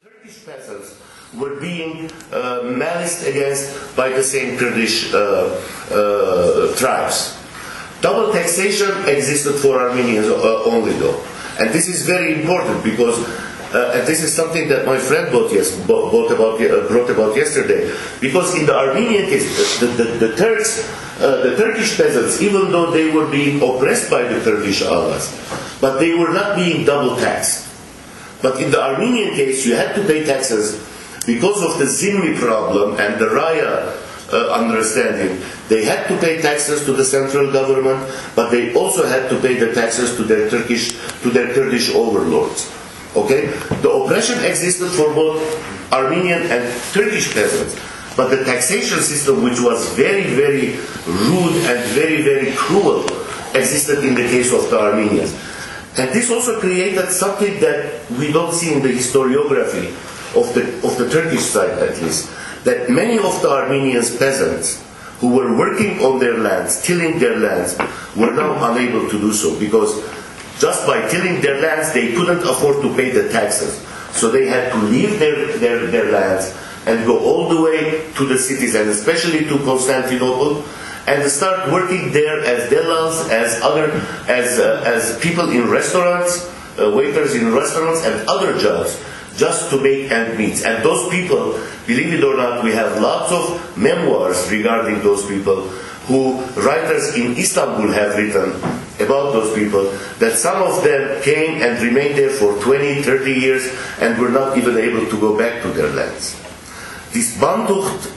Turkish peasants were being menaced against by the same Kurdish tribes. Double taxation existed for Armenians only though. And this is very important because and this is something that my friend brought about yesterday. Because in the Armenian case, the Turks, the Turkish peasants, even though they were being oppressed by the Kurdish Aghas, but they were not being double taxed. But in the Armenian case, you had to pay taxes because of the Zimmi problem and the Raya understanding. They had to pay taxes to the central government, but they also had to pay the taxes to their Kurdish overlords. Okay, the oppression existed for both Armenian and Turkish peasants, but the taxation system, which was very, very rude and very, very cruel, existed in the case of the Armenians. And this also created something that we don't see in the historiography of the Turkish side, at least, that many of the Armenian peasants who were working on their lands, tilling their lands, were now unable to do so because just by tilling their lands, they couldn't afford to pay the taxes. So they had to leave their lands and go all the way to the cities, and especially to Constantinople, and start working there as dellals, as people in restaurants, waiters in restaurants, and other jobs, just to make ends meet. And those people, believe it or not, we have lots of memoirs regarding those people, who writers in Istanbul have written about those people, that some of them came and remained there for 20, 30 years and were not even able to go back to their lands. This Bantucht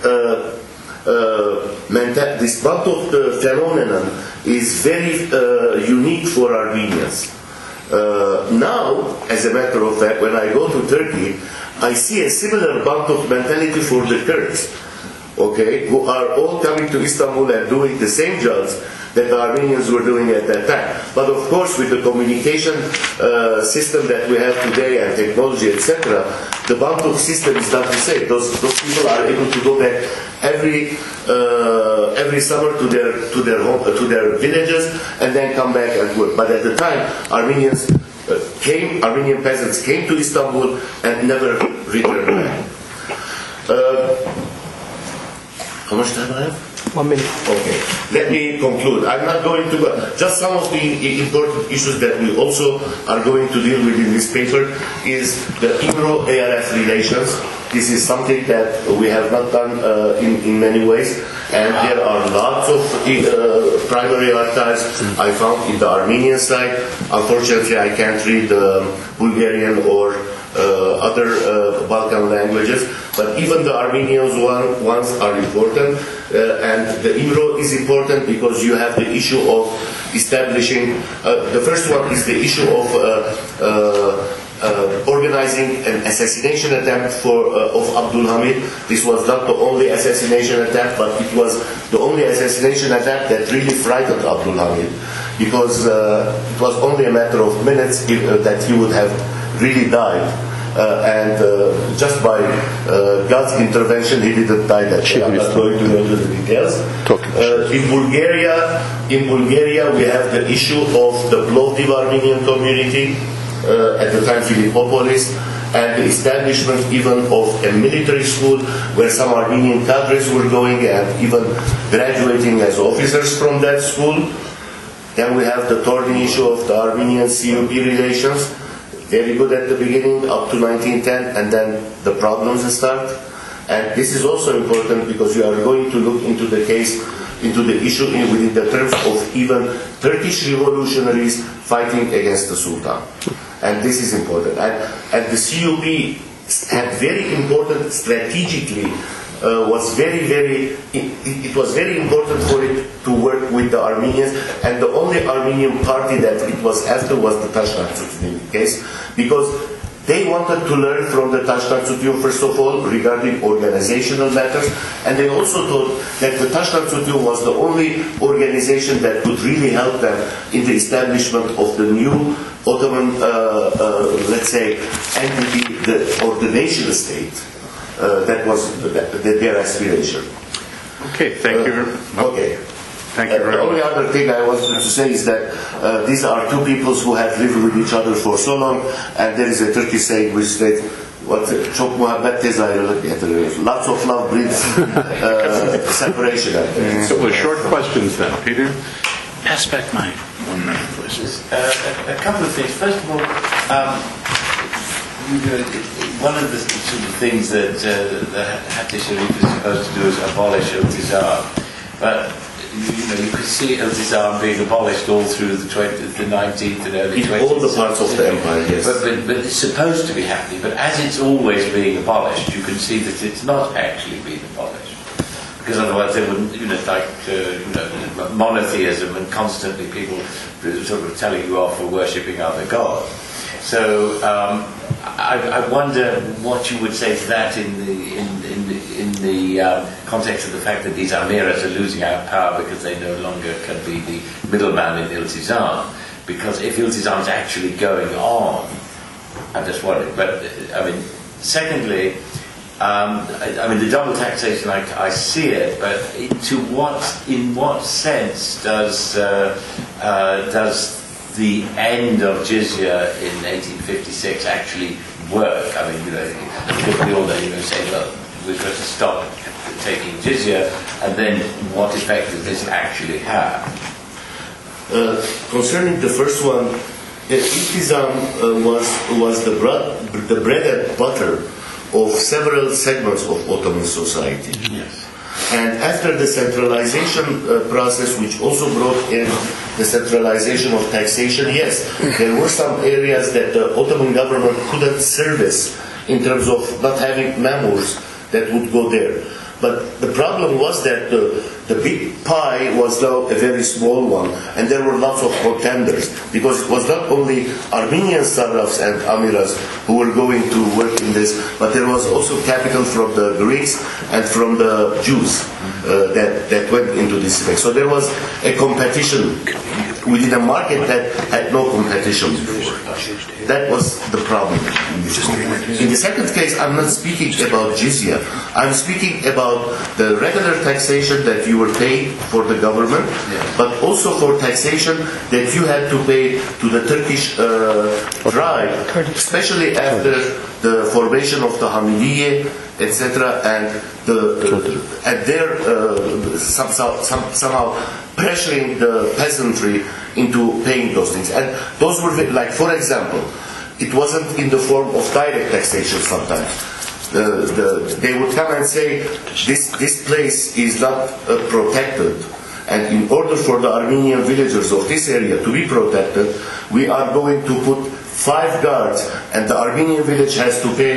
phenomenon is very unique for Armenians. Now, as a matter of fact, when I go to Turkey, I see a similar Bantucht mentality for the Kurds, okay, who are all coming to Istanbul and doing the same jobs that the Armenians were doing at that time. But of course, with the communication system that we have today and technology, etc., the Bantucht system is not the same. Those people are able to go back every summer to their villages and then come back and work. But at the time, Armenian peasants came to Istanbul and never returned back. How much time I have? 1 minute. Okay. Let me conclude. I'm not going to go. Just some of the important issues that we also are going to deal with in this paper is the IMRO-ARF relations. This is something that we have not done in many ways, and there are lots of primary archives I found in the Armenian side. Unfortunately, I can't read Bulgarian or other Balkan languages, but even the Armenian ones are important, and the IMRO is important because you have the issue of establishing, the first one is the issue of organizing an assassination attempt of Abdul Hamid. This was not the only assassination attempt, but it was the only assassination attempt that really frightened Abdul Hamid, because it was only a matter of minutes that he would have really died. And just by God's intervention, he didn't die that day. I'm not going to go into the details. In Bulgaria, we have the issue of the Plovdiv Armenian community, at the time Philippopolis, and the establishment even of a military school where some Armenian cadres were going and even graduating as officers from that school. Then we have the thorny issue of the Armenian-CUP relations. Very good at the beginning, up to 1910, and then the problems start. And this is also important because you are going to look into the case, into the issue within the terms of even Turkish revolutionaries fighting against the Sultan. And this is important. And the CUP had very important strategically, it was very important for it to work with the Armenians, and the only Armenian party that it was after was the Tashkent case, because they wanted to learn from the Tashkent first of all regarding organizational matters, and they also thought that the Tashkent was the only organization that could really help them in the establishment of the new Ottoman, let's say, entity, or the nation state. That was their aspiration. Okay, thank you. Okay. Thank you very much. The only other thing I wanted to say is that these are two peoples who have lived with each other for so long, and there is a Turkish saying which states, çok muhabbet tez ayrılık getiriyor. Lots of love breeds separation. So short questions then. Peter? Pass back my 1 minute, please. A couple of things. First of all, one of the sort of things that the Hatti Sharif is supposed to do is abolish Iltizam. But you could see Iltizam being abolished all through the 19th and early 20th. In all the parts of the empire, yes. But it's supposed to be happening. But as it's always being abolished, you can see that it's not actually being abolished. Because otherwise they wouldn't, monotheism and constantly people sort of telling you off for worshipping other gods. So I wonder what you would say to that in the context of the fact that these amiras are losing out power because they no longer can be the middleman in Iltizam. Because if Iltizam is actually going on, I'm just worried. But secondly, the double taxation, I see it, but in what sense does the end of jizya in 1856 actually work? Because we all say, well, we've got to stop taking jizya, and then what effect does this actually have? Concerning the first one, Iltizam was the bread and butter of several segments of Ottoman society. Yes. And after the centralization process, which also brought in the centralization of taxation, yes, there were some areas that the Ottoman government couldn't service in terms of not having mamurs that would go there. But the problem was that the big pie was now a very small one, and there were lots of contenders, because it was not only Armenian sarrafs and amiras who were going to work in this, but there was also capital from the Greeks and from the Jews that went into this space. So there was a competition within a market that had no competition before. That was the problem. In the second case, I'm not speaking about jizya. I'm speaking about the regular taxation that you were paying for the government, but also for taxation that you had to pay to the Turkish tribe, especially after the formation of the Hamidiyye, etc., and they're somehow pressuring the peasantry into paying those things. And those were, like, for example, it wasn't in the form of direct taxation sometimes. They would come and say, this place is not protected, and in order for the Armenian villagers of this area to be protected, we are going to put 5 guards, and the Armenian village has to pay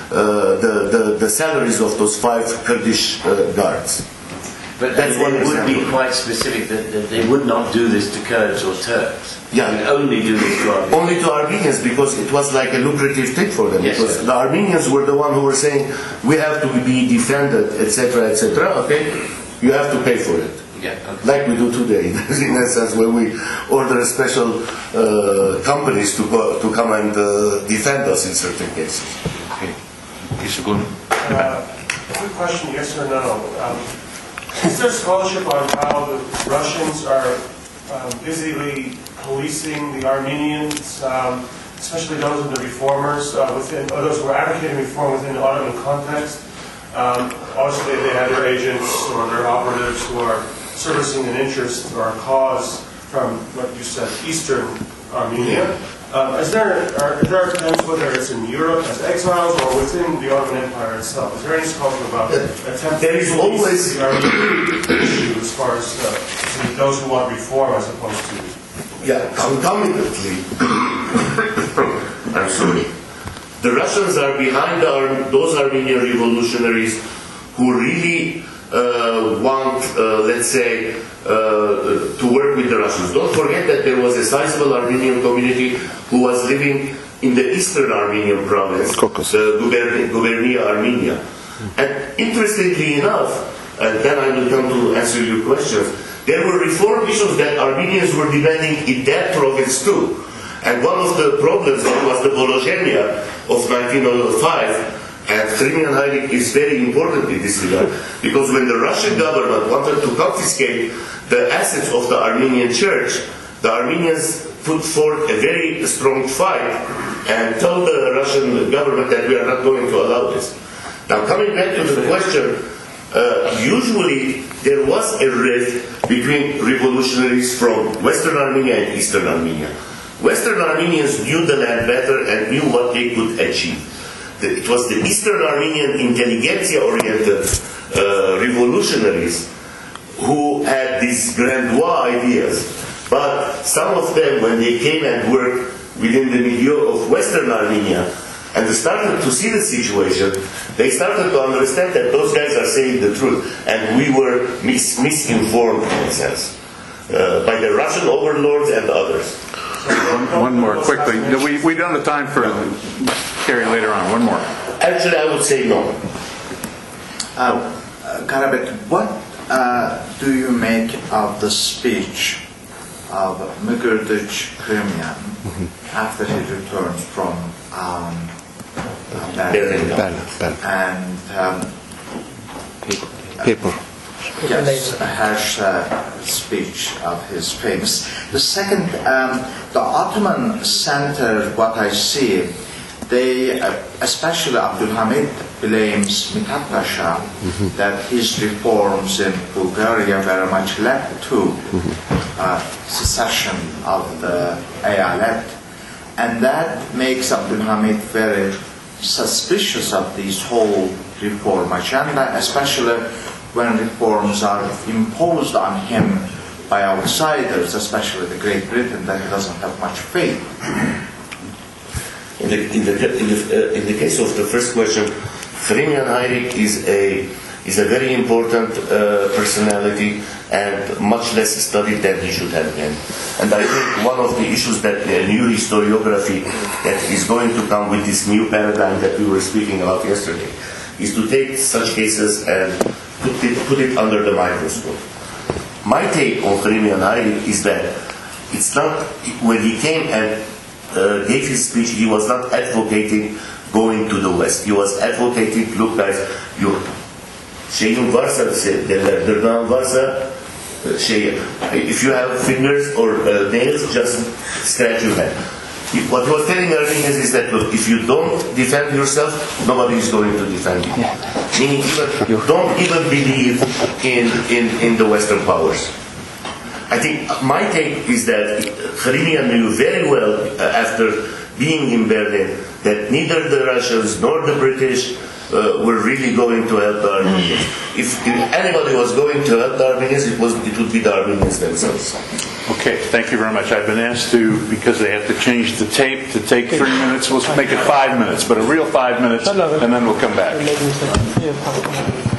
the salaries of those 5 Kurdish guards. But That's they would be quite specific that they would not do this to Kurds or Turks. Yeah. They would only do this to Armenians. Only to Armenians, because it was like a lucrative thing for them. Yes, because sir. the Armenians were the one who were saying, we have to be defended, etc., etc. Okay, you have to pay for it. Yeah, okay. Like we do today, in a sense, when we order special companies to come and defend us in certain cases. Okay. Isagun? Quick question, yes or no? Is there scholarship on how the Russians are busily policing the Armenians, especially those in the reformers, or those who are advocating reform within the Ottoman context? Obviously, they have their agents or their operatives who are servicing an interest or a cause from what you said, Eastern Armenia. Is there attempts, whether it's in Europe as exiles or within the Ottoman Empire itself? Is there any scholarship about attempts There is always the Armenian issue as far as those who want reform as opposed to? Yeah, concomitantly. I'm sorry. The Russians are behind those Armenian revolutionaries who really want, let's say, to work with the Russians. Don't forget that there was a sizable Armenian community who was living in the eastern Armenian province, Gubernia Armenia. And interestingly enough, and then I will come to answer your questions, there were reform issues that Armenians were demanding in that province too. And one of the problems was the Volozhenia of 1905. And Crimean Heilig is very important in this regard, because when the Russian government wanted to confiscate the assets of the Armenian church, the Armenians put forth a very strong fight and told the Russian government that we are not going to allow this. Now, coming back to the question, usually there was a rift between revolutionaries from Western Armenia and Eastern Armenia. Western Armenians knew the land better and knew what they could achieve. It was the Eastern Armenian intelligentsia-oriented revolutionaries who had these grandiose ideas. But some of them, when they came and worked within the milieu of Western Armenia, and they started to see the situation, they started to understand that those guys are saying the truth, and we were misinformed in a sense by the Russian overlords and others. One more quickly. We don't have time for Kerry later on. One more. Actually, I would say no. Karabek, what do you make of the speech of Mugurdic Kremyan after he returned from Berlin? And people. Yes, a harsh speech of his famous. The second, the Ottoman Center, what I see, they, especially Abdul Hamid, blames Mithat Pasha that his reforms in Bulgaria very much led to secession of the Eyalet, and that makes Abdul Hamid very suspicious of this whole reform agenda, especially when reforms are imposed on him by outsiders, especially the Great Britain, that he doesn't have much faith. In the case of the first question, Khrimian Hayrik is a very important personality and much less studied than he should have been. And I think one of the issues that new historiography that is going to come with this new paradigm that we were speaking about yesterday is to take such cases and put it under the microscope. My take on Khrimian Hayrik is that it's not, when he came and gave his speech, he was not advocating going to the West. He was advocating, look guys, if you have fingers or nails, just scratch your head. What he was telling Armenians is that, look, if you don't defend yourself, nobody is going to defend you. Meaning, don't even believe in the Western powers. I think my take is that Khrimian knew very well, after being in Berlin, that neither the Russians nor the British were really going to help the Armenians. If anybody was going to help the Armenians, it would be the Armenians themselves. Okay, thank you very much. I've been asked to, because they have to change the tape, to take 3 minutes. We'll make it 5 minutes, but a real 5 minutes, and then we'll come back.